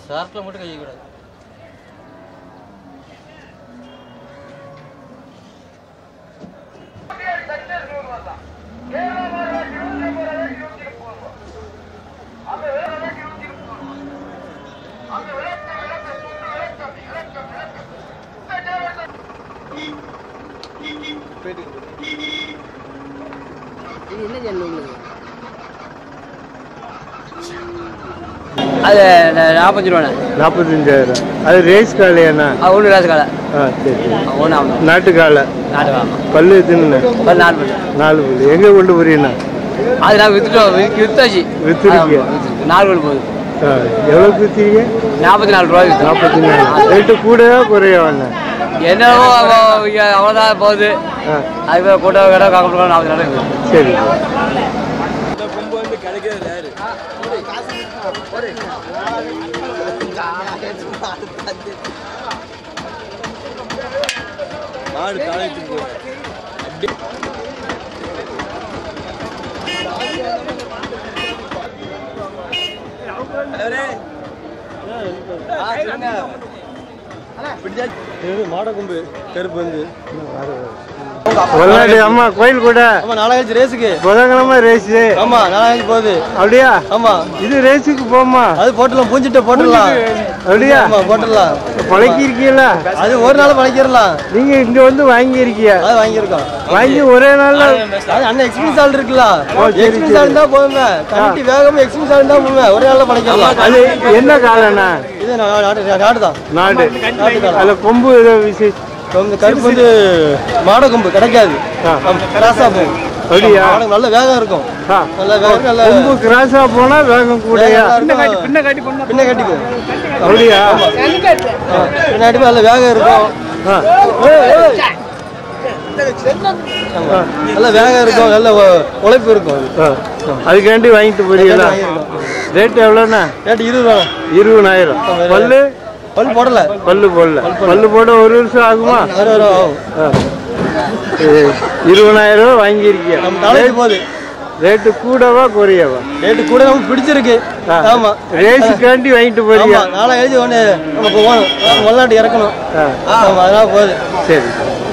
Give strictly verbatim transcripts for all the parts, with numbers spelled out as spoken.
சார்ட்ல மட்டும் கை கூடாது. என்ன ஜென்மம் அது நாற்பத்தஞ்சு ரூபாண்ணே. நாற்பத்தஞ்சாயிரம். அது ரேஸ் காலையாண்ணா? அது ஒன்று ரேஸ் காலை. ஆ சரி. ஒன்று ஆமாம். நாட்டு காலை. நாட்டு காலை. பல்லு எத்தனை? பல்லு நாலு பல்லு. நாலு பல்லு. எங்கே கொண்டு போறீங்கண்ணா? அது நான் வித்துட்டோம். வித்தாச்சு. வித்துருக்கீங்க? நாலு பல்லு போகுது. ஆ எவ்வளோக்கு விற்றீங்க? நாற்பத்தி நாலு ரூபாய். நாற்பத்தி நாலு. ரேட்டு கூடவா குறையவாண்ணா? என்னவோ அவ்வளோதான் போகுது. அதுக்கு கூட்ட கடை காக்க நாற்பத்தி நாலு. சரி. மாடு காலைக்கு போ. மாடக்கும்பு கருப்பு வந்து அம்மா கோயில் கூட நாலாயிரம் ரேஸுக்கு புதன்கிழமை ரேஸ். ஆமா நாலாயிரம் போகுது. அப்படியா? ஆமா. இது ரேஸுக்கு போமா? அது போட்டுலாம் பூஞ்சிட்டு போட்டுடலாம். அப்படியா? ஆமா போட்டுடலாம். பழக்கிருக்கீங்களா? அது ஒரு நாள் பழக்கிடலாம். நீங்க இங்க வந்து வாங்கியிருக்கீங்க? அது வாங்கியிருக்கோம். வாங்கி ஒரே நாள்ல அண்ணன் எக்ஸ்பீரியன்ஸ் ஆள் இருக்குல்ல, எக்ஸ்பீரியன்ஸ் ஆள் இருந்தா போதுங்க. கண்டி வேகமா எக்ஸ்பீரியன்ஸ் ஆள் இருந்தா போதுங்க, ஒரே நாள்ல பழக்கிடலாம். அது என்ன காலண்ணா? இது நாடு நாடு தான். நாடு. அதுல கொம்பு ஏதோ விசேஷம்? கருப்பு வந்து மாட கொம்பு கிடைக்காது. கிராஸா போகும். அப்படியா? நல்ல வேகம் இருக்கும். நல்ல வேகம். நல்ல கொம்பு கிராஸா போனா வேகம் கூடயா? பின்ன கட்டி பின்ன கட்டிக்கும். அப்படியா? பின்னாடி நல்ல வேகம் இருக்கும். நல்ல வேகம் இருக்கும். நல்ல உழைப்பு இருக்கும். அதுக்காண்டி வாங்கிட்டு போறீங்களா? ரேட் எவ்வளோண்ணா? ரேட் இருபது ரூபா. இருபதாயிரம். பல்லு பல்லு போடல. பல்லு போடல. பல்லு போட ஒரு வருஷம் ஆகுமா? அறுபது ரூபா ஆகும். இருபதாயிரம் ரூபா வாங்கியிருக்கீங்க. நாளைக்கு போகுது. ரேட்டு கூடவா குறையவா? ரேட்டு கூட நமக்கு பிடிச்சிருக்கு. ஆமா. ரேஸுக்காண்டி வாங்கிட்டு போறீங்க. நாளை எழுதி ஒன்று நம்ம போகணும். வெளிநாட்டு இறக்கணும். ஆமா அதனால போகுது. சரி.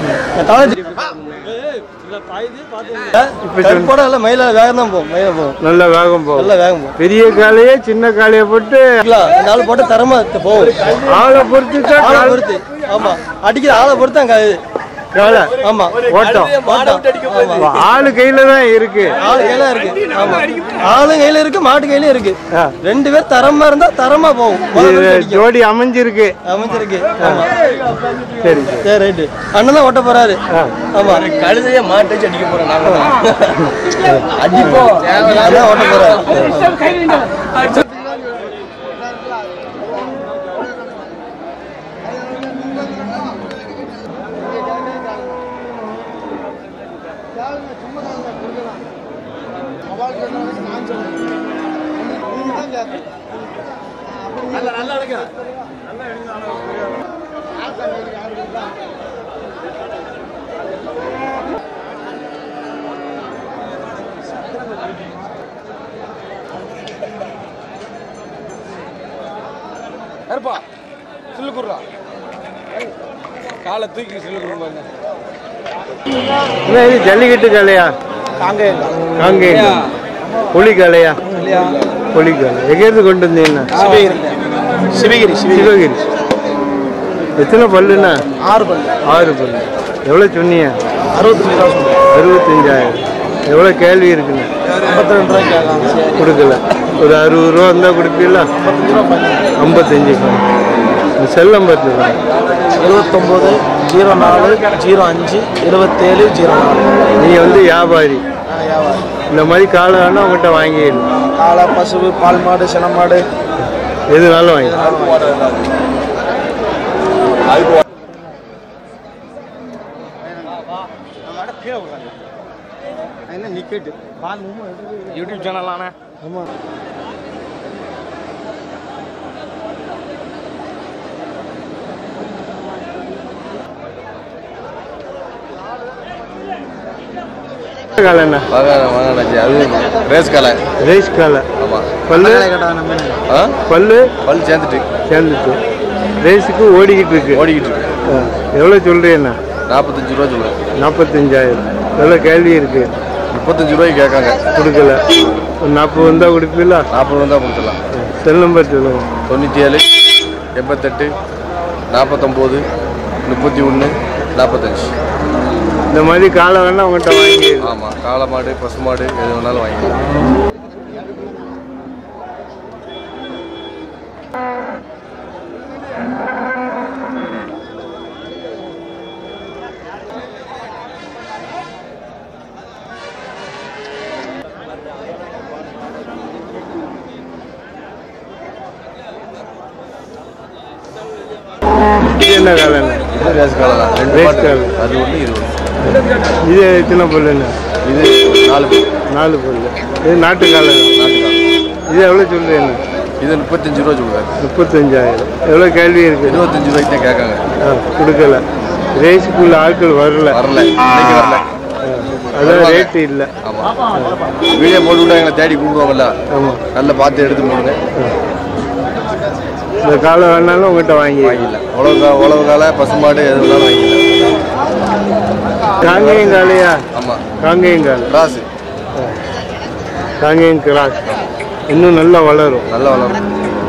மயில வேகம் தான் போகும். மயில போகும். நல்ல வேகம் போகும். நல்ல வேகம் போகும். பெரிய காலையே சின்ன காலையை போட்டு நாலு போட்டு தரமா போகும். ஆளை பொறுத்து ஆளை பொறுத்து. ஆமா அடிக்கிற ஆளை பொறுத்து தான் காலை. ஆமா ஓட்டம். ஆளு கையில தான் இருக்கு. ஆளு கையில இருக்கு. ஆமா ஆளு கையில இருக்கு, மாட்டு கையில இருக்கு. ரெண்டு பேர் தரமா இருந்தா தரமா போகும். ஜோடி அமைஞ்சிருக்கு. அமைஞ்சிருக்கு. சரி சரி ரைட்டு. அண்ணன் தான் ஓட்ட போறாரு. ஆமா கழுதைய மாட்டு வச்சு அடிக்க போறோம். நாங்க அடிப்போம். அதான் ஓட்ட போறாரு. காலை தூக்கி சொல்லுங்க. ஜல்லிக்கட்டு காலையா? காங்கே புலி காலையா? புலி காலை. எங்கேருந்து கொண்டு வந்தீங்கன்னா? சிவகிரி. சிவகிரி. எத்தனை பல்லுண்ணா? ஆறு பல்லு. ஆறு பல்லு. எவ்வளோ சொன்னீங்க? அறுபத்தஞ்சு ரூபா. அறுபத்தஞ்சாயிரம். எவ்வளோ கேள்வி இருக்குண்ணா? ஐம்பத்தி ரெண்டு ரூபாய்க்கு கொடுக்கல. ஒரு அறுபது ரூபா இருந்தால் கொடுப்பீங்களா? ஐம்பத்தஞ்சு. செல் நம்பர் எழுபத்தொம்போது ஜீரோ நாலு ஜீரோ அஞ்சு இருபத்தேழு ஜீரோ நாலு. நீங்கள் வந்து வியாபாரி. இந்த மாதிரி காலை வேணா உங்கள்கிட்ட வாங்கிடலாம். காளை, பசு, பால் மாடு, சின மாடு எதுனாலும் வாங்கி. YouTube channel. ஆமாம் காலை என்ன? ரேஸ் காலை. ரேஸ் காலை. ஆமாம். பல்லு பல்லு பல் சேர்ந்துட்டு சேர்ந்துட்டு ரேஸுக்கு ஓடிக்கிட்டு இருக்கு ஓடிக்கிட்டு இருக்கு. எவ்வளோ சொல்கிறீங்கண்ணா? நாற்பத்தஞ்சு ரூபா சொல்லுவேன். நாற்பத்தஞ்சாயிரம். எவ்வளோ கேள்வி இருக்கு? முப்பத்தஞ்சு ரூபாய்க்கு கேட்காங்க. கொடுக்கல. ஒரு நாற்பது வந்தால் கொடுப்பீங்களா? நாற்பது வந்தால் கொடுத்துடலாம். செல் நம்பர் சொல்லுங்கள். தொண்ணூற்றி ஏழு எண்பத்தெட்டு நாற்பத்தொம்போது முப்பத்தி ஒன்று நாற்பத்தஞ்சு. இந்த மாதிரி காலை வேணா உங்கள்கிட்ட வாங்கி. ஆமாம், காளை மாடு பசு மாடு எது வேணாலும் வாங்கிக்கலாம். இது என்ன காலை? இது ரேஸ் காலை தான். ரெண்டு ரேஸ் காலை. அது ஒன்று இது ஒன்று. இது எத்தனை பல்லுண்ணா? இது நாலு பல். நாலு பல்லு. இது நாட்டு காலை. நாட்டு காலை. இது எவ்வளோ சொல்கிறீங்க? இது முப்பத்தஞ்சு ரூபா சொல்லுவார். முப்பத்தஞ்சாயிரம். எவ்வளோ கேள்வி இருக்குது? இருபத்தஞ்சு ரூபாய்க்கு தான் கேட்காங்க. ஆ, கொடுக்கல. ரேஸுக்குள்ள ஆட்கள் வரல. வரல, இன்னைக்கு வரல. அதான் ரேட்டு இல்லை. ஆமாம், வீடியோ போட்டு விட்டா எங்களை தேடி கூப்பிடுவாங்கல்ல. ஆமாம், நல்லா பார்த்து எடுத்து போடுங்க. இந்த காலை வேணாலும் உங்கள்கிட்ட வாங்கி வாங்கிடலாம். உழவு கா உழவு காலை பசுமாடு எது வேணாலும் வாங்கிடலாம். காங்கேயம் காலையா? ஆமாம், காங்கேயம் காலை. கிராஸு. காங்கேயம் கிராஸ் இன்னும் நல்லா வளரும். நல்லா வளரும்.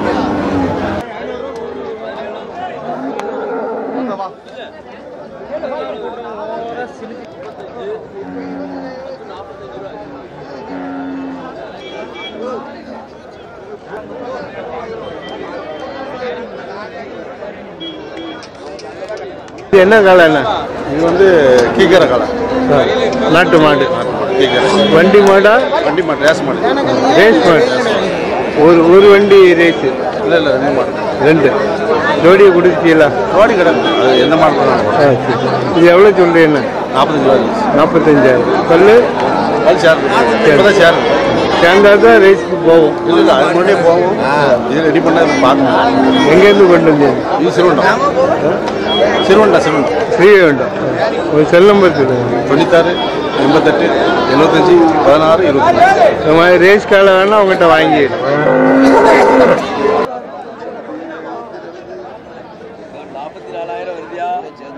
இது என்ன காலை? என்ன இது வந்து கீக்கரை காலை. நாட்டு மாடு. கீக்கரை வண்டி மாடா? வண்டி மாடு, ரேஸ் மாடு. ரேஸ் மாடு. ஒரு ஒரு வண்டி ரேஸு? இல்லை இல்லை, ரெண்டு மாடு. ரெண்டு ஜோடியை கொடுத்தீங்களா? ஜோடி கிடக்கு. அது எந்த மாடு போடலாம். இது எவ்வளோ சொல்கிறீங்க? நாற்பத்தஞ்சு ரூபாய். நாற்பத்தஞ்சாயிரம். பல்லு பல் சேர் இப்போ சேர் சேர்ந்தா தான் ரேஸுக்கு போகும். இல்லை இல்லை, அது முன்னாடியே போகும். இது ரெடி பண்ண பார்க்கணும். எங்கேருந்து கொண்டு வந்தீங்க? இது சிறுவண்டம். சிறுவண்டா சிறுவண்டம் ஸ்ரீவைகுண்டம். ஒரு செல் நம்பர் சொல்லுங்கள். தொண்ணூத்தாறு எண்பத்தெட்டு எழுபத்தஞ்சி பதினாறு இருபத்தஞ்சு. இந்த மாதிரி ரேஸ் காலை வேணால் உங்கள்கிட்ட வாங்கி. நாற்பத்தி நாலாயிரம் வருதியா?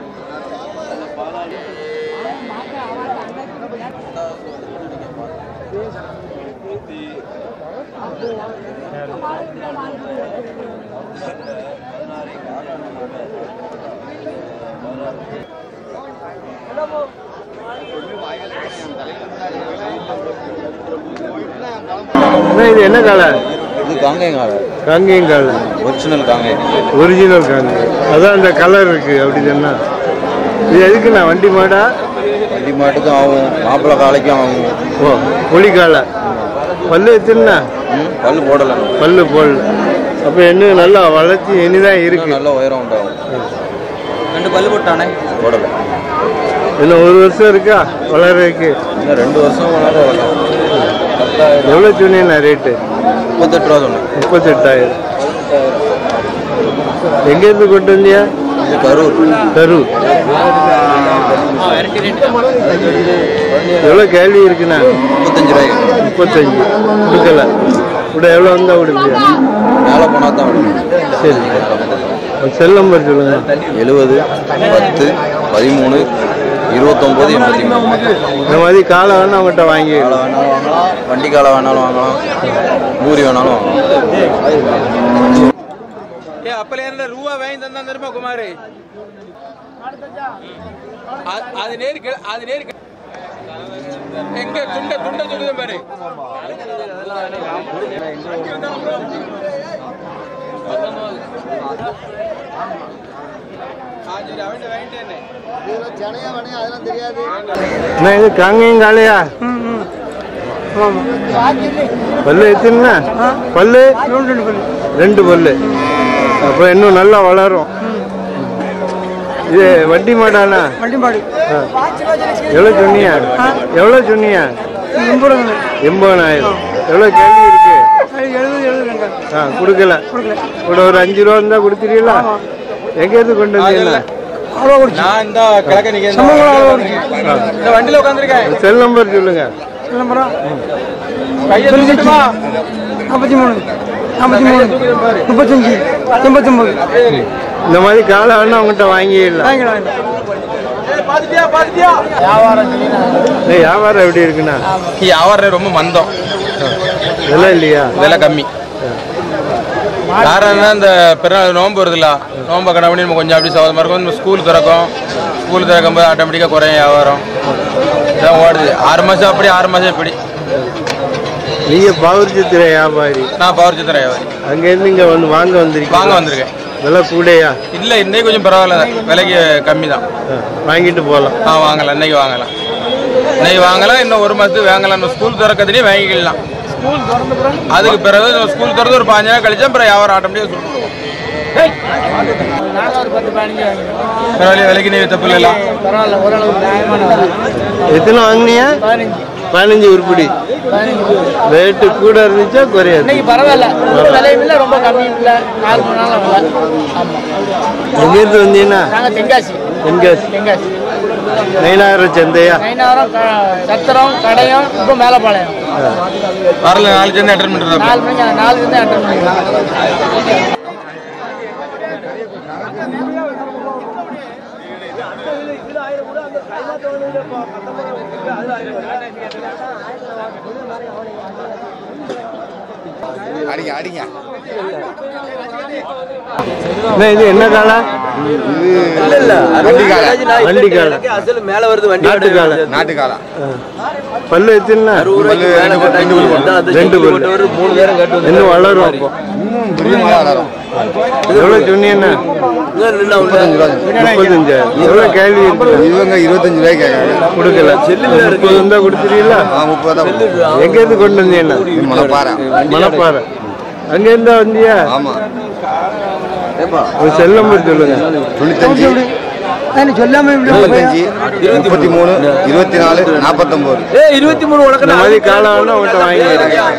இது என்ன காலை? இது காங்கேயம் காலை. காங்கேயம் காலை. ஒரிஜினல் காங்கேயம். ஒரிஜினல் காங்கேயம். அதான் அந்த கலர் இருக்கு. அப்படி சொன்னா இது எதுக்குண்ணா? வண்டி மாடா? வண்டி மாட்டுக்கும் ஆகும், மாப்பிள்ளை காலைக்கும் ஆகும். ஓ, புலி காலை. பல்லு எத்துனா? பல்லு போடலை. பல்லு போடல. அப்போ என்ன நல்லா வளர்ச்சி இனிதான் இருக்கு. நல்ல உயரம் உண்டாகும். ரெண்டு பல்லு போட்டானே போடலை. இன்னும் ஒரு வருஷம் இருக்கா வளர்றதுக்கு? இன்னும் ரெண்டு வருஷம் வளர வளரும். எவ்வளோ சொன்னீங்கண்ணா ரேட்டு? முப்பத்தெட்டு ரூபா சொன்னேன். முப்பத்தெட்டாயிரம். எங்கேருந்து கொண்டு வந்தியா? இது கரூர். கரூர். எவ்வளோ கேள்வி இருக்குண்ணா? முப்பத்தஞ்சு ரூபாய்க்கு. முப்பத்தஞ்சு. கொடுக்கல. கூட எவ்வளோ வந்தால் கொடுப்பியா? மேலே போனால் தான் விடுங்க. சரி, செல் நம்பர் சொல்லுங்க. எழுபது பத்து பதிமூணு இருபத்தொம்போது எண்பத்தி மூணு. இந்த மாதிரி காலை வேணா அவங்ககிட்ட வாங்கி. காலை வேணாலும் வாங்கலாம், வண்டி காலை வேணாலும் வாங்கலாம், பூரி வேணாலும் வாங்கலாம். ஏ அப்பல என்ன ரூபா வாங்கி தந்தா தெரியுமா குமாரி? அது நேரு அது நேரு எங்க துண்ட துண்ட சொல்லுது பாரு. இது காங்கேயம் காலையா? பல்லு எத்தனை? பல்லு ரெண்டு பல்லு. அப்போ இன்னும் நல்லா வளரும். இது வண்டி மாடானா? வண்டி மாடு. எவ்வளோ சொன்னியா? எவ்வளோ சொன்னியா? எண்பதாயிரம். எவ்வளோ கேள்வி இருக்கு? எழுபது எழுபது. ஆ, கொடுக்கல. கூட ஒரு அஞ்சு ரூபா இருந்தா கொடுத்துருவீங்களா? எங்கேருந்து கொண்டு வந்தீங்களா? நான் இந்த கிழக்க நிக்க இந்த வண்டியில உட்காந்துருக்கேன். செல் நம்பர் சொல்லுங்க. கையை சொல்லிட்டுமா? நாற்பத்தி மூணு நாற்பத்தி மூணு முப்பத்தஞ்சு எண்பத்தொம்பது. இந்த மாதிரி காலை வேணா அவங்ககிட்ட வாங்கிடலாம். வாங்கிக்கலாம். வியாபாரம் எப்படி இருக்குண்ணா? வியாபாரம் ரொம்ப மந்தம், விலை இல்லையா? விலை கம்மி. காரணம் இந்த பிறநாள் நோன்பு வருதுல்ல, நோன்பை கடை பண்ணி நம்ம கொஞ்சம் அப்படி சவாதமாக இருக்கும். நம்ம ஸ்கூல் திறக்கும், ஸ்கூல் திறக்கும் போது ஆட்டோமேட்டிக்காக குறையும் வியாபாரம். இதான் ஓடுது. ஆறு மாதம் அப்படி, ஆறு மாதம் இப்படி. நீங்கள் பவுர்ச்சித்திர வியாபாரி? நான் பவுர்ச்சித்திர வியாபாரி. அங்கேருந்து இங்கே வந்து வாங்க வந்திருக்கேன். வாங்க வந்திருக்கேன். விலை கூடையா? இல்லை, இன்னைக்கு கொஞ்சம் பரவாயில்ல, விலைக்கு கம்மி தான். வாங்கிட்டு போகலாம். ஆ வாங்கலாம், இன்னைக்கு வாங்கலாம். இன்னைக்கு வாங்கலாம், இன்னும் ஒரு மாதத்துக்கு வாங்கலாம். நம்ம ஸ்கூல் திறக்கிறதுலேயே வாங்கிக்கலாம். அதுக்கு பிறகு ஸ்கூல் திறந்து ஒரு பாஞ்சு நாள் கழிச்சா அப்புறம் வியாபாரம் ஆட்டோமேட்டிக்காக சொல்லுவோம். பரவாயில்ல, விலைக்கு நீ தப்பு இல்லை. எத்தனை வாங்கினியா? பதினஞ்சு உருப்படி. ரேட்டு கூட இருந்துச்சா குறையாது? பரவாயில்ல, விலையும் இல்லை, ரொம்ப கம்மியும் இல்லை. நாலு மூணு நாள் ஆகல. எங்கேருந்து வந்தீங்கன்னா? நாங்கள் தென்காசி. தென்காசி. தென்காசி நைனாயிரம் சந்தையா? நைனாயிரம் சத்திரம் கடையும் இப்போ மேலப்பாளையம். வரல, நாலு சேர்ந்து அட்டன் பண்ணுறது. நாலு மணிக்கு நாலு சேர்ந்து அட்டன் பண்ணிக்கலாம். அடிங்க அடிங்க. இது என்ன காலை? வண்டி காலை. வண்டி காலை. மேல வருது வண்டி. நாட்டு காலை. நாட்டு காலை. பல்லு எத்தனை? ரெண்டு பல்லு. மூணு பேரும் கட்டு இன்னும் வளரும். அப்போ வளரும். எவ்வளோ சொன்னீங்கன்னா? முப்பத்தஞ்சு. எவ்வளோ கேள்வி? இவங்க இருபத்தஞ்சு ரூபாய் கேட்காங்க. கொடுக்கல. முப்பது இருந்தா கொடுத்துருவீங்களா? முப்பது தான். எங்கேருந்து கொண்டு வந்தீங்கன்னா? மணப்பாறை. மணப்பாறை. அங்கேருந்தா வந்தியா? ஆமா. ஒரு செல் நம்பர் சொல்லுங்க. தொண்ணூத்தஞ்சு சொல்லாம முப்பத்தஞ்சு முப்பத்தி மூணு இருபத்தி நாலு நாற்பத்தொம்போது. இருபத்தி மூணு இந்த மாதிரி காலம் வேணா உங்கள்கிட்ட வாங்கிடுறேன்.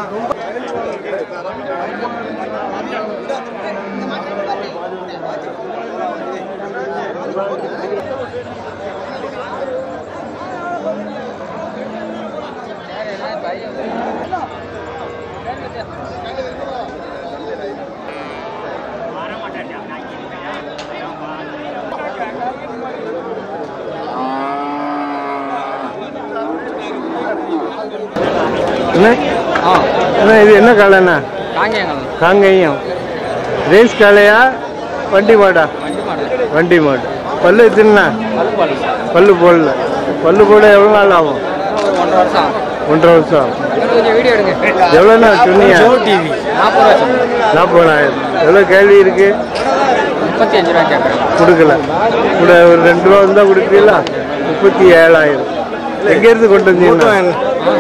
அண்ணா இது என்ன காலைண்ணா? காங்கேயம். ரேஸ் காலையா வண்டி மாடா? வண்டி மாடு. பல்லு எத்தனைண்ணா? பல்லு போடல. பல்லு போட எவ்வளோ நாள் ஆகும்? ஒன்றரை வருஷம் ஆகும். எவ்வளோண்ணா சொன்னீங்க? நாற்பதாயிரம். எவ்வளோ கேள்வி இருக்கு? முப்பத்தி அஞ்சு ரூபாய் கேட்குறேன். கொடுக்கல. கூட ஒரு ரெண்டு ரூபா இருந்தால் கொடுப்பீங்களா? முப்பத்தி ஏழாயிரம். எங்கேருந்து கொண்டு வந்தீங்கன்னா?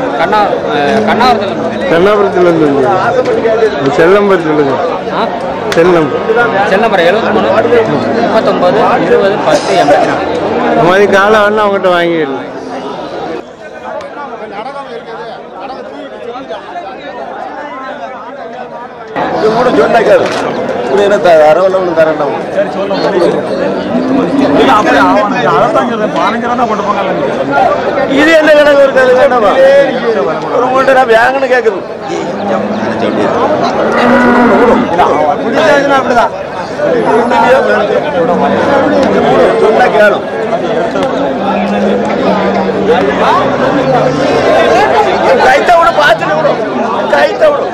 கண்ணாபுரத்துலேருந்து வந்தீங்க. செல் நம்பர் சொல்லுங்க. Cell number. செல் நம்பர் எழுபத்தி மூணு முப்பத்தொம்பது இருபது பத்து எண்பத்தி நாலு. இந்த மாதிரி காலம் வேணா அவங்ககிட்ட வாங்கிடலாம். கூட சொன்னாக்காரு என்ன தரவல ஒன்று தரேன். இது என்ன கணக்கு ஒரு கதை வேணாமா? உங்கள்கிட்ட நான் வேங்கன்னு கேட்குது. அப்படிதான் சொன்னா கேளும். கைத்த விட பார்த்துட்டு விடும். கைத்த விடும்.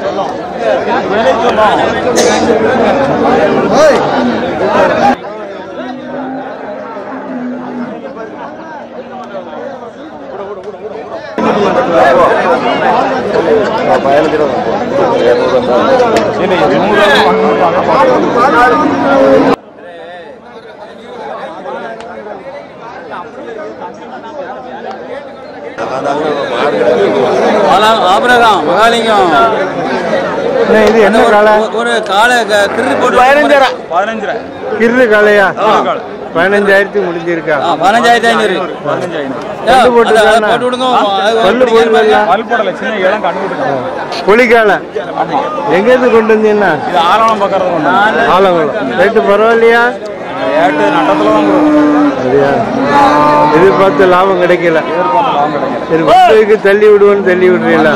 ஆபரகம் மகாலிங்கம். இது என்ன காலை? ஒரு காலை கிரு போட்டு பதினஞ்சாயிரம். பதினஞ்சாயிரம் கிரு காலையா? பதினஞ்சாயிரத்துக்கு முடிஞ்சிருக்கா? பதினஞ்சாயிரத்தி ஐநூறு. பொலிக்கால எங்கேருந்து கொண்டு வந்தீங்கன்னா? ஆலங்குளம். ரேட்டு பரவாயில்லையா? அப்படியா? எதிர்பார்த்த லாபம் கிடைக்கல. சரி, வந்ததுக்கு தள்ளி விடுவோன்னு தள்ளி விடுறீங்களா?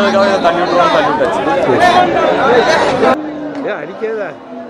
அடிக்காதா?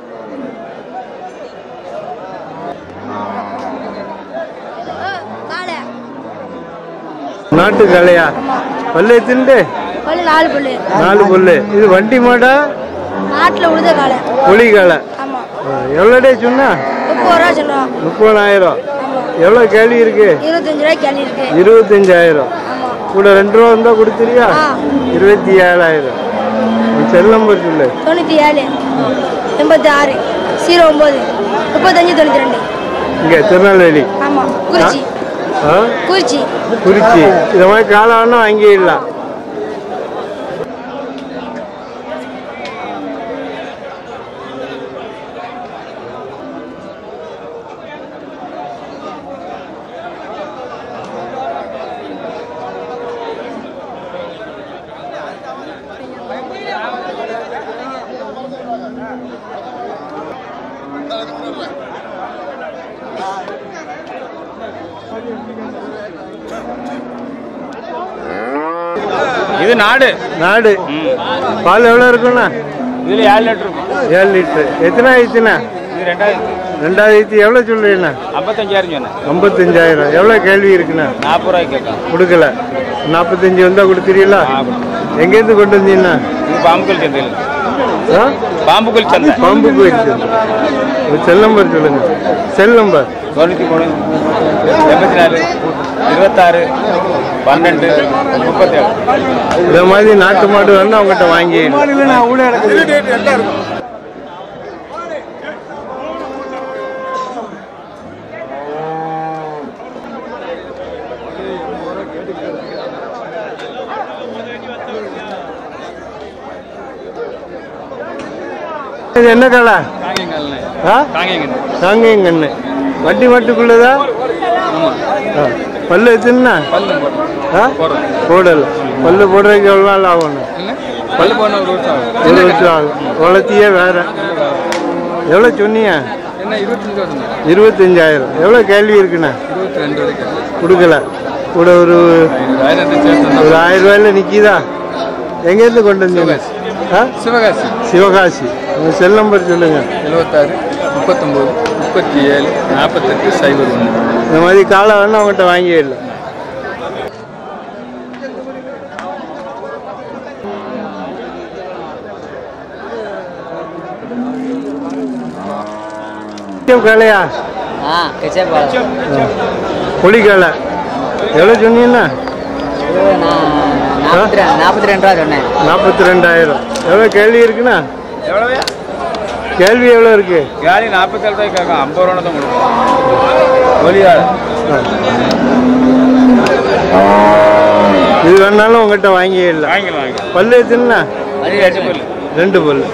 நாட்டு காளையா? பல்லு எத்துண்டு? நாலு பல்லு. நாலு பல்லு. இது வண்டி மாடா? நாட்டுல உழுத காளை. புலி காளை. எவ்வளோ சொன்னா? முப்பது ரூபா சொன்னோம். முப்பதாயிரம். எவ்வளோ கேள்வி இருக்கு? இருபத்தஞ்சு ரூபாய் கேள்வி இருக்கு. இருபத்தஞ்சாயிரம் கூட ரெண்டு ரூபா இருந்தா கொடுத்துருவியா? இருபத்தி ஏழாயிரம். செல் நம்பர் சொல்லு. தொண்ணூத்தி ஏழு எண்பத்தி ஆறு ஜீரோ ஒன்பது முப்பத்தஞ்சு தொண்ணூத்தி ரெண்டு. இங்க திருநெல்வேலி. ஆமா, குறிச்சி. குறிச்சி குறிச்சி. இந்த மாதிரி காலம் வாங்கிடலாம். இது நாடு. நாடு. பால் எவ்வளோ இருக்குண்ணா? இதில் ஏழு லிட்டர் இருக்கும். ஏழு லிட்டரு. எத்தனை ஆயிடுச்சுண்ணா? இது ரெண்டாயிரத்தி ரெண்டாயிரத்தி எவ்வளோ சொல்றீங்கண்ணா? ஐம்பத்தஞ்சாயிரம் சொன்னேன். ஐம்பத்தஞ்சாயிரம். எவ்வளோ கேள்வி இருக்குண்ணா? நாற்பது ரூபாய்க்கு கேட்கலாம். கொடுக்கல. நாற்பத்தஞ்சு வந்தால் கொடுத்துறீங்களா? எங்கேருந்து கொண்டு வந்தீங்கண்ணா? பாம்புக்கல் சந்தையில். பாம்புக்கல் சந்தை. பாம்புக்கல் சந்தை. செல் நம்பர் சொல்லுங்க. செல் நம்பர் தொண்ணூற்றி மூணு எண்பத்தி நாலு இருபத்தாறு பன்னெண்டு முப்பத்தி ஏழு. இந்த மாதிரி நாட்டு மாடு வந்து அவங்ககிட்ட வாங்கி இது என்ன காலை? காங்கேயங்கண்ணு. வண்டி மட்டுக்குள்ளதா? பல்லு எத்துனா? போடல. பல்லு போடுறதுக்கு எவ்வளோ நாள் ஆகணும்? பல்லு போன ஒரு வருஷம் ஆகும். ஒரு வருஷம் ஆகும். வளர்த்தியே வேற. எவ்வளோ சொன்னீங்க? இருபத்தஞ்சாயிரம். எவ்வளோ கேள்வி இருக்குண்ணா? கொடுக்கல. கூட ஒரு ஒரு ஆயிரம் ரூபாயில நிற்கிதா? எங்கேருந்து கொண்டு வந்தீங்க? சிவகாசி. சிவகாசி. உங்கள் செல் நம்பர் சொல்லுங்க. எழுபத்தாறு முப்பத்தொம்போது முப்பத்தி ஏழு நாற்பத்தெட்டு சைபர் ஒன்று. இந்த மாதிரி காலை வேணா அவங்ககிட்ட வாங்கிடலாம். காலையா? புலி காலை. எவ்வளோ சொன்னீங்கன்னா? நாற்பத்தி ரெண்டு ரூபா சொன்னேன். நாற்பத்தி ரெண்டாயிரம். எவ்வளோ கேள்வி இருக்குண்ணா? கேள்வி எவ்வளோ இருக்கு? கேள்வி நாற்பத்தி ஏழு ரூபாய்க்கு கேட்கும். ஐம்பது ரூபா தான் கொடுக்கும். இது வேணாலும் உங்ககிட்ட வாங்கிடலாம். வாங்கிக்கலாம். பல்லு எத்துனா? ரெண்டு பல்லு. ரெண்டு பல்லு.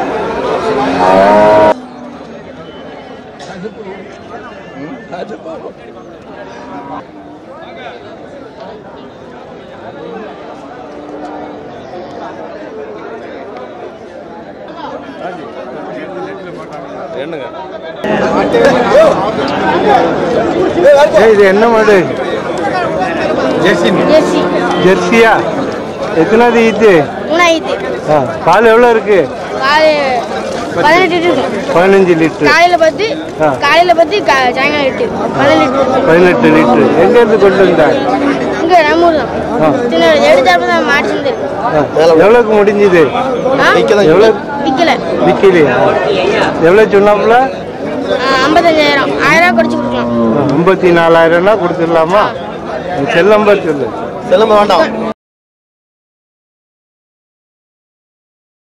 இது என்ன மாடு? ஜெர்சியா? எத்தனாவது ஈத்து? பால் எவ்வளோ இருக்கு? பதினஞ்சு லிட்டர். காலையில பத்து காலையில பத்து சாயங்காலம் எட்டு பதினெட்டு லிட்டர். எங்க இருந்து கொண்டு வந்தாங்க? இங்க நம்ம ஊர் தான். எடுத்தாப்ப தான் மாட்டு. எவ்வளவுக்கு முடிஞ்சது? எவ்வளவு விக்கல? விக்கலையா? எவ்வளவு சொன்னாப்புல? ஐம்பத்தஞ்சாயிரம். ஆயிரம் ரூபாய் குறைச்சு கொடுக்கலாம். ஐம்பத்தி நாலாயிரம்னா கொடுத்துடலாமா? செல் நம்பர் சொல்லு. செல் நம்பர் வேண்டாம்.